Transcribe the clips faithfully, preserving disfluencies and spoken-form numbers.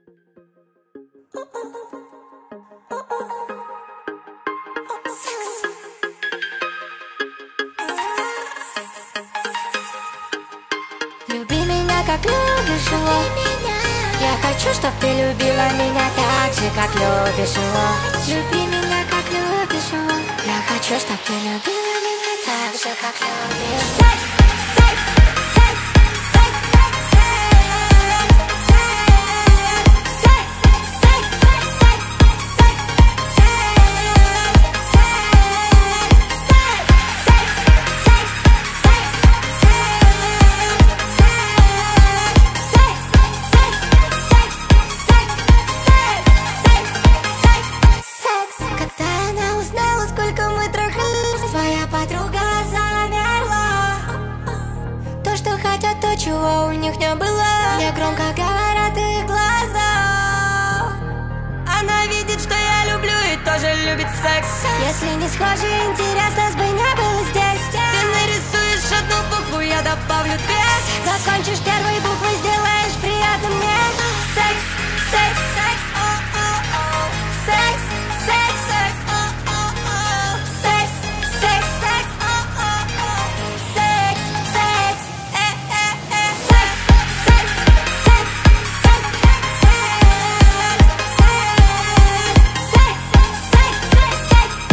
Люби меня, как любишь его. Я хочу, чтоб ты любила меня так же, как любишь его. Люби меня, как любишь его. Я хочу, чтоб ты любила меня так же, как любишь. Секс, секс, секс, секс, секс, секс, секс, секс, секс, секс, секс, чего у них не было. Мне громко говорят их глаза. Она видит, что я люблю и тоже любит секс. Если не схожи, интерес нас бы не было здесь. Ты нарисуешь одну букву, я добавлю две. Закончишь первой буквой, сделаешь приятным мне. Секс, секс, секс, о-о-о. Секс, секс, секс, о-о-о. Секс, секс, секс, о-о-о. Секс, секс, э-э-э. Секс, секс, секс, секс, секс, секс, секс, секс, секс, секс,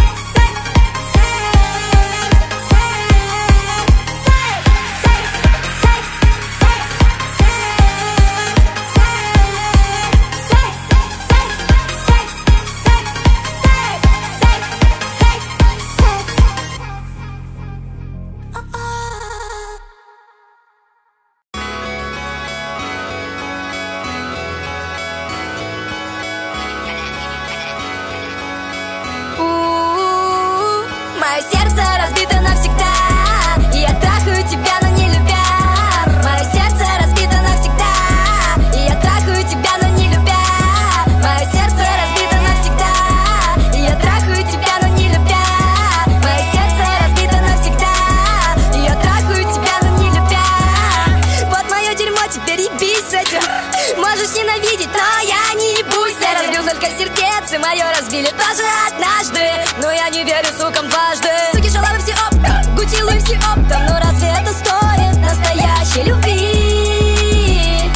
мое сердце разбито навсегда, и я трахаю тебя, но не любя. Мое сердце разбито навсегда, и я трахаю тебя, но не любя. Мое сердце разбито навсегда, и я трахаю тебя, но не любя. Мое сердце разбито навсегда, и я трахаю тебя, но не любя. Вот мое дерьмо, теперь ебись с этим. Можешь ненавидеть, но я не ебусь. Я разбил только сердце, мое разбили тоже однажды, но я не верю сукам дважды. Суки, шалавы все оптом, гутилы все оптом, но разве это стоит настоящей любви?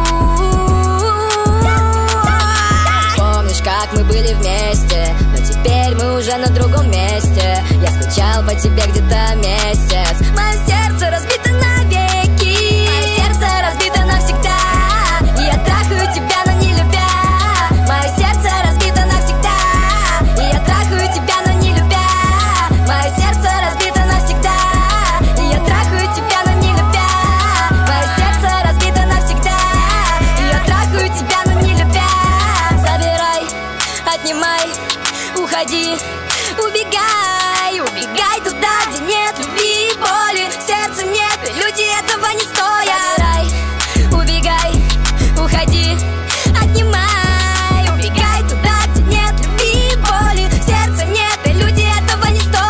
Помнишь, как мы были вместе, но теперь мы уже на другом месте. Я скучал по тебе где-то месяц. Мое сердце разбито навеки, мое сердце разбито навсегда, и я трахаю тебя, но не любя. Мое сердце разбито навсегда, и я трахаю тебя, но не любя. Мое сердце разбито навсегда, и я трахаю тебя, но не любя. Мое сердце разбито навсегда, и я трахаю тебя, но не любя. Забирай, отнимай, уходи, убегай, убегай туда, где нет любви и боли. Сердца нет, и люди этого не стоят. Забирай, убегай, уходи, отнимай, убегай туда, где нет любви и боли. Сердца нет, и люди этого не стоят.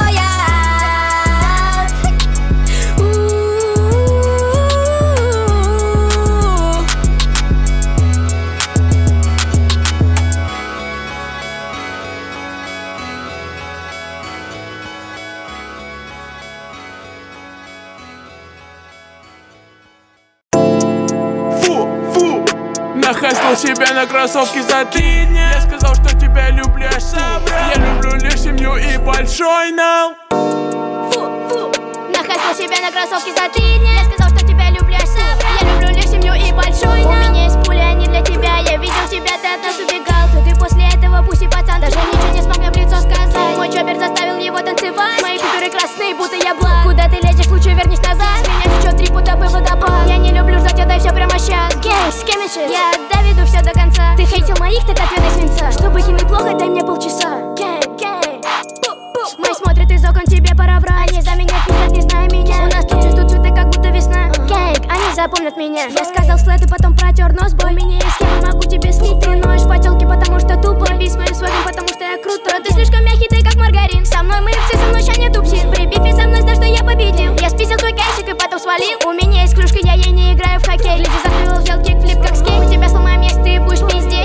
Фу, фу, нахайстил себя на кроссовки за три дня. Я сказал, что тебя люблю, я собрал. Я люблю лишь семью и большой нал. Фу, фу, нахайстил себя на кроссовки за три дня. Я сказал, что тебя люблю, я собрал. Я люблю лишь семью и большой нал. У меня есть пули, они для тебя. Я видел тебя, ты от нас убегал. Тут и после этого пусть пацан даже ничего не смог мне в лицо сказать. Мой чоппер заставил его танцевать. Мои купюры красные, будто я благ. Куда ты лезешь, лучше вернись назад. С меня течет три будто бы водопад. Я не люблю ждать, отдай все прямо щас. Гэнг, с кем еще? Я доведу все до конца. Ты хейтил моих, так ответы свинца. Чтобы хим неплохо, дай мне полчаса. Гэнг, гэнг. Мой смотрит из окон, тебе пора врать. Они за меня пиздят, не зная меня. У нас тут чувствуют цветы, как будто весна. Гэнг, они запомнят меня. Я сказал слэд и потом протер нос. Бой, у меня есть схема, могу тебе слить. Ты ноешь по тёлке, потому что тупо. Приби с моим сводом, потому что я крутой. Но ты слишком мягкий, ты как маргарин. Со мной мы все, со мной ща не тупсин. При бифе со мной знай, что я победил. Я спиздил твой кэшик и потом свалил. У меня есть кружка, я ей не играю в хоккей. Леди заставил, взял кикфлип как скейт. Мы тебя сломаем, если ты будешь пиздеть.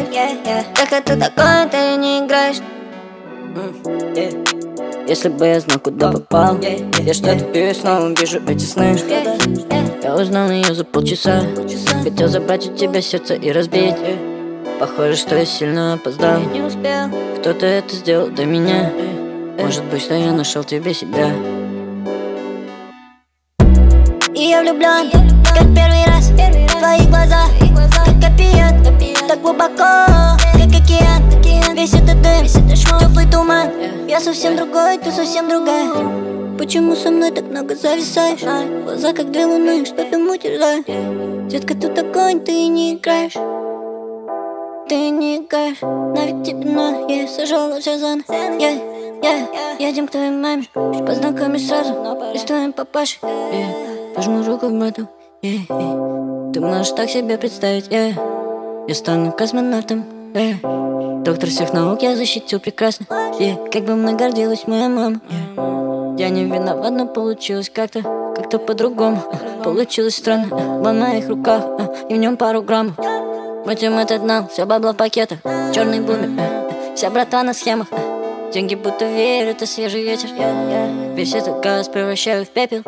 Только ты такой, ты не играешь. mm, yeah. Если бы я знал, куда попал, yeah. Я что-то пью и снова вижу эти сны. yeah. Я узнал ее за полчаса. Хотел забрать у тебя сердце и разбить. yeah. Похоже, что я сильно опоздал. Я не успел. Кто-то это сделал до меня. yeah. Может быть, что я нашел тебе себя. И я влюблен, как первый раз в твои глаза, как копиет, так глубоко, как океан. Весь этот дым, теплый туман. Я совсем другой, ты совсем другая. Почему со мной так много зависаешь? Глаза как две луны, что ты мутишь, да? Детка, ты такой, ты не играешь. Ты не играешь, нафиг тебе надо. Я сажала все зоны. Едем к твоей маме, познакомишь сразу и с твоим папашей. yeah. Пожму руку брату. yeah. yeah. Ты можешь так себе представить. yeah. Я стану космонавтом. yeah. Доктор всех наук, я защитил прекрасно. yeah. Как бы мной гордилась моя мама. yeah. Я не виноват, но получилось как-то, как-то по-другому. Получилось странно, в моих руках, и в нем пару граммов. Мутим этот нал, все бабло в пакетах. Черный бумер, вся братва на схемах. Деньги будто веер, это свежий ветер. Весь этот газ превращаю в пепел.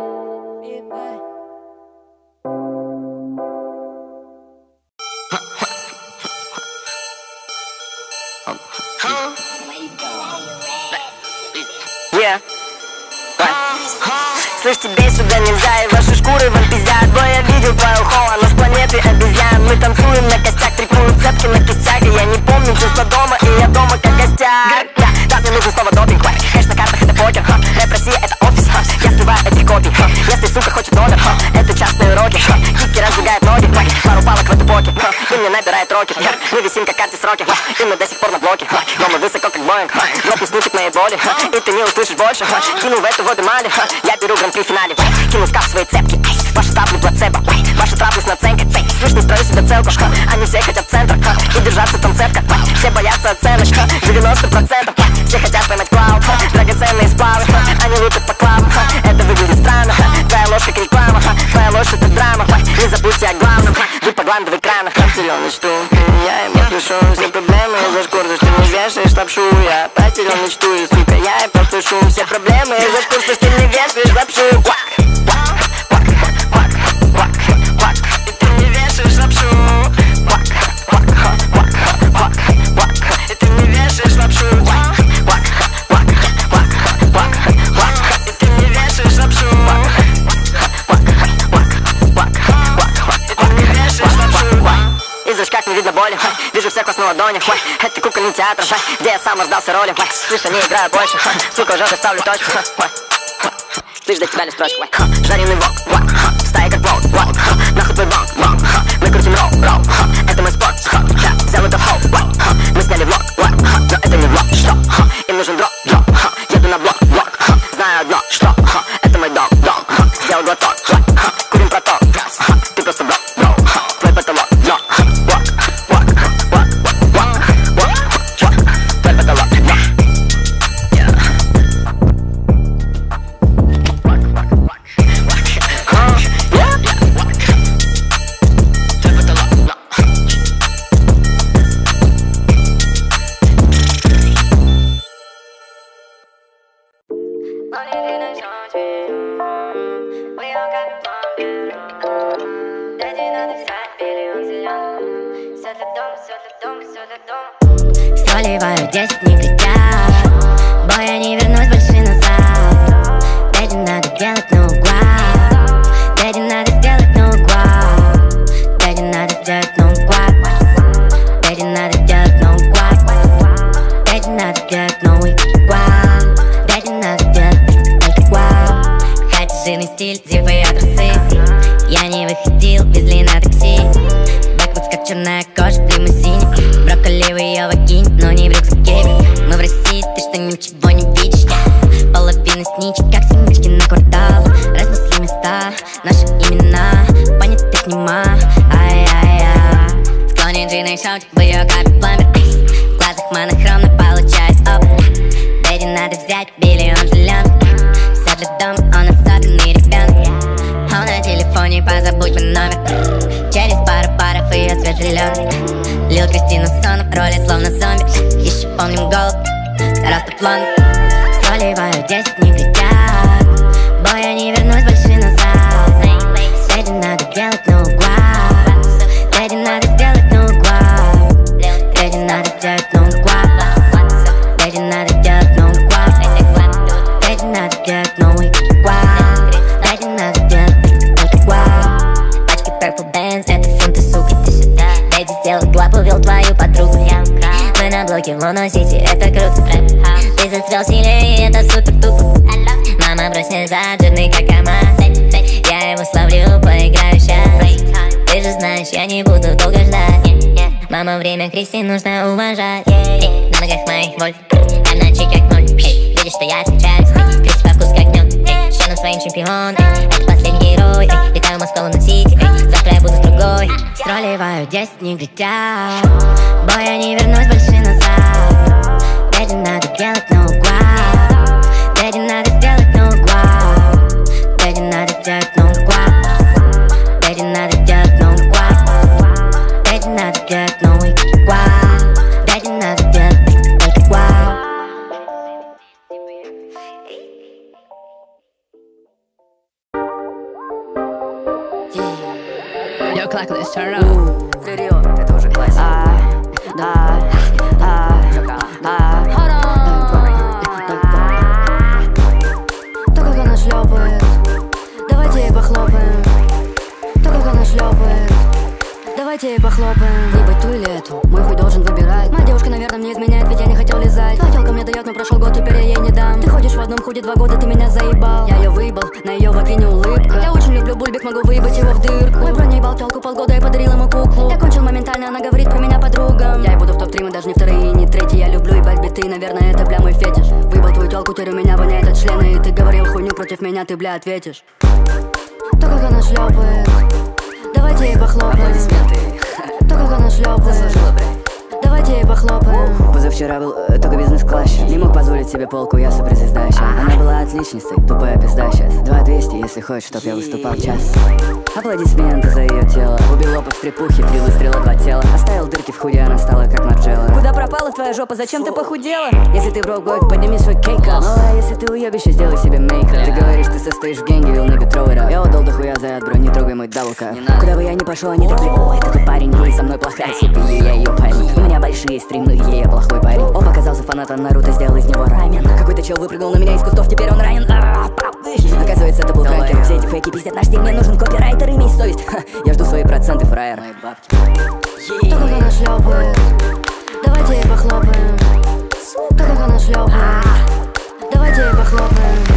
Yeah. Слышь, тебе сюда нельзя, и ваши шкуры вон пиздят. Бой, я видел твою холл, оно с планеты обезьян. Мы танцуем на костях, тряхнули цепки на кистях. И я не помню чувства дома, и я дома как гостяк. Да, мне нужен снова допинг, хэш на картах, это покер. Рэп Россия, это офис, я сливаю этих копий. Если сука хочет номер, это частные уроки. Кики разжигают ноги, пару палок в этой поке. И мне набирает роки, мы висим как карте сроки. И мы до сих пор на блоке, но мы высоко как Боинг. Дропни снучек моей боли, и ты не услышишь больше. Кину в эту воду мали, я беру гран-при в финале. Кину в кап свои цепки, ваши тапли плацебо. Ваши трапли с наценкой, слышь, не строю себе целку. Они все хотят центр, и держаться там цепка. Все боятся оценочка, девяносто процентов. Все хотят поймать клауд, драгоценные сплавы. Они лупят по клавам, это выглядит странно. Твоя ложь как реклама, твоя ложь это драма. Не забудьте о главном, вы погландывай крана. Потерял мечту, я ему пишу. Все проблемы из-за шкур, за что не вешаешь лапшу. Я потерял мечту, и сука, я и послышу. Все проблемы из-за шкур, что ты не вешаешь лапшу. И ты не вешаешь лапшу. И ты не вешаешь лапшу. И ты не вешаешь лапшу. Из-за как не видно боли, вижу всех вас на ладонях. Это кукольный театр, где я сам раздался роли. Слышь, не играю больше, сука, уже доставлю точку. Слышь, до тебя ли строчку. Жареный вок, стая как волк, нахуй твой банк. Мы крутим роу, это мой спорт. Взял это хоу, мы сняли влог, но это не влог, что? Им нужен дроп, еду на блок, знаю одно, что? Это мой дом, дом, сделал глоток, курим проток. Ты просто бро, бро, твой потолок, но твой потолок, да. Сливаю десять, не кричат. Бой, я не вернусь больше назад. Дэдди надо делать на углах. Дэдди надо сделать на углах. Дэдди надо сделать на углах. Дэдди надо делать на углах. Дэдди надо делать новый угол. Дэдди надо делать угол. Хотя жирный стиль, зевые адресы. Я не выходил, везли на такси. Бэквудс как черная кожа в лимузине. Брокколи в ее вагине, но не в рюкзаке. Мы в России, ты что ничего не видишь? Половина сничек, как семечки на квартал. Разнесли места, наши имена. Понятых нема, ай-яй-яй. Склонен джиной шоут, в ее капе пламбер. В глазах монохромно получается опыт. Дэдди надо взять миллион зеленых. Все для дома, он особенный ребенок. Он на телефоне, позабудь мой номер. Через пару паров ее цвет зеленый. Лил Кристина сон, роли словно зомби. Еще помним голод, старался план. Сливаю десять, не кричат. Бой, я не вернусь больше назад. Дэдди надо делать на углах. Дэдди надо сделать на углах. Дэдди надо сделать на углах. Дэдди надо делать на углах. Дэдди надо делать на углах. Дэдди надо делать на углах. Пачки Purple Bands, это фунты, сука, ты сюда. Дэдди сделал клап, увел твою подругу. Мы на блоке в Лоно-Сити, это круто. Ты зацвел сильнее, это супер тупо. Мама, брось назад, жирный как омар. Я его славлю, поиграю щас. Ты же знаешь, я не буду долго ждать. Мама, время Кристи нужно уважать. Эй, на ногах моих вольт, а в ночи как ноль. Эй, видишь, что я отличаюсь. Кристи по вкус как мед. Эй, членом своим чемпион. Эй, это последний герой. Эй, летаю в Москву на Сити. Эй, завтра я буду с другой. Строливаю десять, не кричат. Бой, я не вернусь больше назад. Дэдди надо делать на углах. Дэдди надо сделать на углах. Дэдди надо сделать на углах. Дэдди надо делать на углах. Дэдди надо делать на углах. Дэдди надо делать на углах. Yo, Clackless, turn up. Вперед, это уже классика. Да, да, да. То, как она шлепает, давайте ей похлопаем. То, как она шлепает, давайте ей похлопаем. Ебать ту или эту, мой хуй должен выбирать. Моя девушка, наверное, мне изменяет, ведь я не хотел лизать. Хотелка мне дает, но прошел год, теперь я ей не дам. Ты ходишь в одном худе два года, ты меня заебал. Я ее выебал, на ее вагине улыбка. Я очень люблю бульбик, могу выебать его в дырку. Мой бро не ебал телку полгода, я подарил ему куклу. Я кончил моментально, она говорит про меня подругам. Я и буду в топ-три, мы даже не вторые и не третьи. Я люблю ебать биты, наверное, это бля мой фетиш. Выебал твою телку, теперь у меня воняет от члена. И ты говорил хуйню против меня, ты бля ответишь. То, как она шлепает, давайте ей похлопаем. То, как она шлепает, давайте ей похлопаем. Позавчера был э, только бизнес-классе. Не мог позволить себе полку, я суперзвезда щас. Она была отличницей, тупая пизда щас. Два двести, если хочешь, чтоб я выступал час. Аплодисменты за ее тело. Убил лопа в стрипухе, три выстрела, два тела. Оставил дырки в худе, она стала как Марджелла. Куда пропала твоя жопа, зачем ты похудела? Если ты брок-бой, подними свой кейк-ап. Ну а если ты уебище, сделай себе мейк-ап. Ты говоришь, ты состоишь в генге, вил нигга throw it up. Я отдал дохуя за яд, бро, не трогай мой даблка. Куда бы я ни пошел, они такие: о, это тот парень, ей со мной плохая сипи, я ее парень. У меня большие стримы, ей я плохой парень. Он показался фанатом Наруто, сделал из него рамен. Какой-то чел выпрыгнул на меня из кустов, теперь он ранен. Оказывается, это был пранкер. Все эти фейки пиздят наш стиль, мне нужен копирайтер, имей совесть. Я жду свои проценты, фраер. Мои бабки. То, как она шлепает, давайте ей похлопаем. То, как она шлепает, давайте ей похлопаем.